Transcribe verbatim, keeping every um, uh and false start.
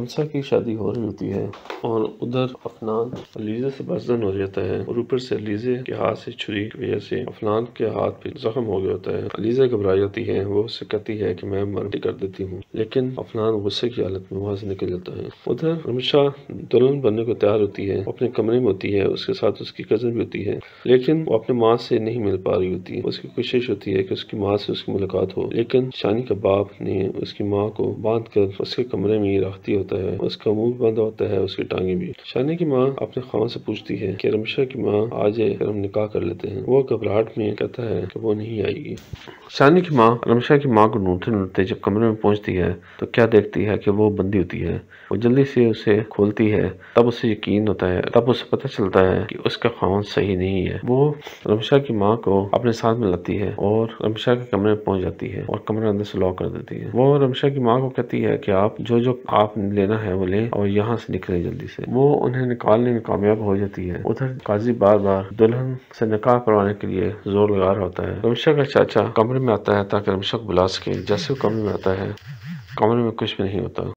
رمشا کی شادی ہو رہی ہوتی ہے اور ادھر افنان علیزہ سے بازدن ہو جاتا ہے اور اوپر سے علیزہ کے ہاتھ سے چھری کی وجہ سے افنان کے ہاتھ پہ زخم ہو گیا ہوتا ہے۔ علیزہ گھبرا جاتی ہے، وہ اس سے کہتی ہے کہ میں مرضی کر دیتی ہوں، لیکن افنان غصے کی حالت میں وہاں سے نکل جاتا ہے۔ ادھر رمشا دلہن بننے کو تیار ہوتی ہے، اپنے کمرے میں ہوتی ہے، اس کے ساتھ اس کی کزن بھی ہوتی ہے، لیکن وہ اپنے ماں سے نہیں مل پا رہی ہوتی ہے۔ اس کی کوشش ہوتی ہے کہ اس کی ماں سے اس کی ملاقات ہو، لیکن شانی کا باپ نے اس کی ماں کو باندھ کر اس کے کمرے میں ہی رکھ دیا ہوتا ہے، اس کا منہ بند ہوتا ہے، اس کی ٹانگیں بھی۔ شانی کی ماں اپنے خاوند سے پوچھتی ہے کہ رمشا کی ماں آ جائے پھر ہم نکاح کر لیتے ہیں۔ وہ گھبراہٹ میں کہتا ہے کہ وہ نہیں آئے گی۔ شانی کی ماں رمشا کی ماں کو ڈھونڈتے ڈھونڈتے جب کمرے میں پہنچتی ہے تو کیا دیکھتی ہے کہ وہ بندی ہوتی ہے۔ وہ جلدی سے اسے کھولتی ہے، تب اسے یقین ہوتا ہے، تب اسے پتہ چلتا ہے کہ اس کا خاوند صحیح نہیں ہے۔ وہ رمشا کی ماں کو اپنے ساتھ ملاتی ہے اور رمشا کے کمرے میں پہنچ جاتی ہے اور کمرہ اندر سے لاک کر دیتی ہے۔ وہ رمشا کی ماں کو کہتی ہے کہ آپ جو جو آپ لینا ہے وہ لیں اور یہاں سے نکلیں جلدی سے۔ وہ انہیں نکالنے میں کامیاب ہو جاتی ہے۔ ادھر قاضی بار بار دلہن سے نکاح کروانے کے لیے زور لگا رہا ہوتا ہے۔ رمشا کا چاچا کمرے میں آتا ہے تاکہ رمشا کو بلا سکے۔ جیسے وہ کمرے میں آتا ہے، کمرے میں کچھ بھی نہیں ہوتا۔